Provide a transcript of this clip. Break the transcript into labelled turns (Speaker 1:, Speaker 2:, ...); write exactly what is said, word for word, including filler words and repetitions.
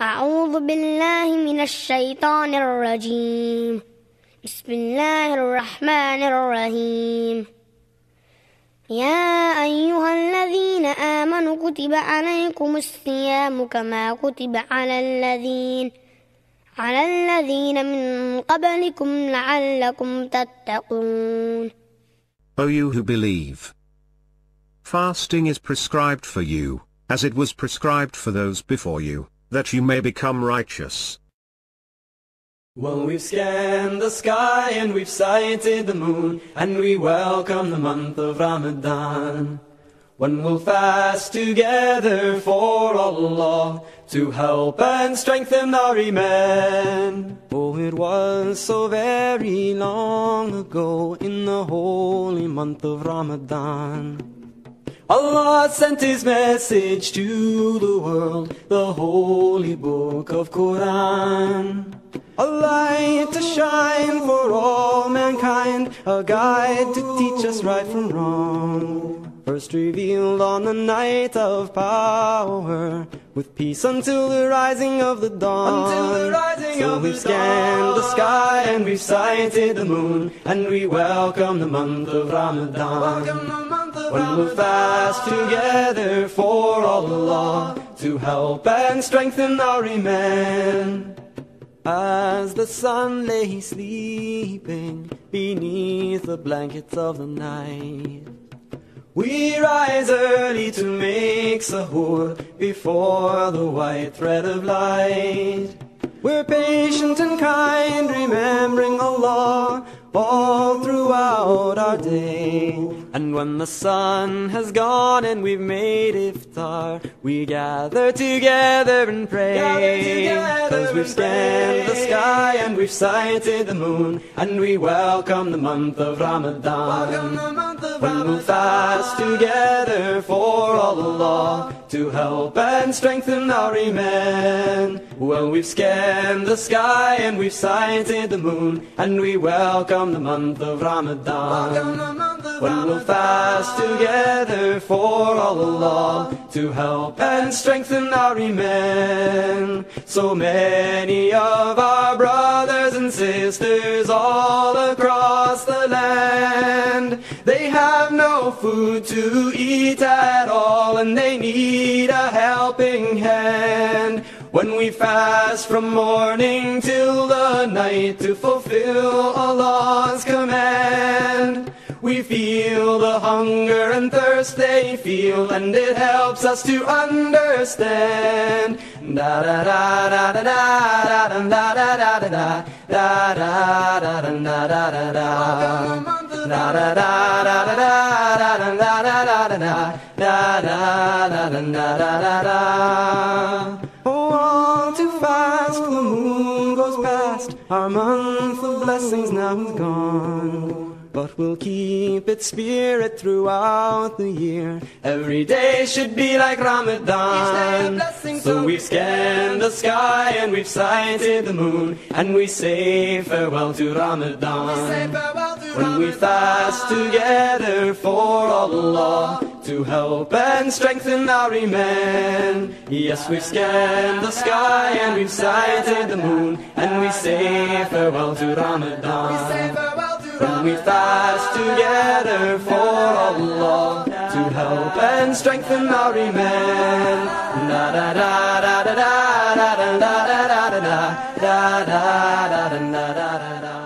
Speaker 1: أعوذ بالله من الشيطان الرجيم. بسم الله الرحمن الرحيم. يا أيها الذين آمنوا كتب عليكم الصيام كما كتب على الذين على الذين من قبلكم لعلكم تتقون.
Speaker 2: O you who believe, fasting is prescribed for you, as it was prescribed for those before you, that you may become righteous.
Speaker 3: Well, we've scanned the sky and we've sighted the moon, and we welcome the month of Ramadan, when we'll fast together for Allah, to help and strengthen our Iman. Oh, it was so very long ago, in the holy month of Ramadan, Allah sent His message to the world, the holy book of Quran. A light to shine for all mankind, a guide to teach us right from wrong. First revealed on the night of power, with peace until the rising of the dawn. Until the rising so of we've the scanned dawn. The sky and we've sighted the moon, and we welcome the month of Ramadan. Welcome the month of when Ramadan. We'll fast together for Allah, to help and strengthen our Iman. As the sun lay sleeping beneath the blankets of the night, we rise early to make sahur before the white thread of light. We're patient and kind, remembering Allah all throughout our day. And when the sun has gone and we've made iftar, we gather together and pray. Cause we've scanned the sky and we've sighted the moon, and we welcome the month of Ramadan, when we'll fast together for Allah, to help and strengthen our Iman. Well, we've scanned the sky and we've sighted the moon, and we welcome the month of Ramadan, when we'll fast together for Allah, to help and strengthen our Iman. So many of our brothers and sisters all across the land, they have no food to eat at all, and they need a helping hand. When we fast from morning till the night to fulfill Allah's command, we feel the hunger and thirst they feel, and it helps us to understand. Da da da da da da da da da da da da da da da da da da. Da da da da da da da da da da da da da da da. Oh, all too fast, the moon goes past, our month of blessings now is gone. But we'll keep its spirit throughout the year. Every day should be like Ramadan. So we've scanned the sky and we've sighted the moon, and we say farewell to Ramadan, when we fast together for Allah, to help and strengthen our Iman. Yes, we've scanned the sky and we've sighted the moon, and we say farewell to Ramadan, when we fast together for Allah, to help and strengthen our Iman. Da da da da da da da da da da da da da da da da da da.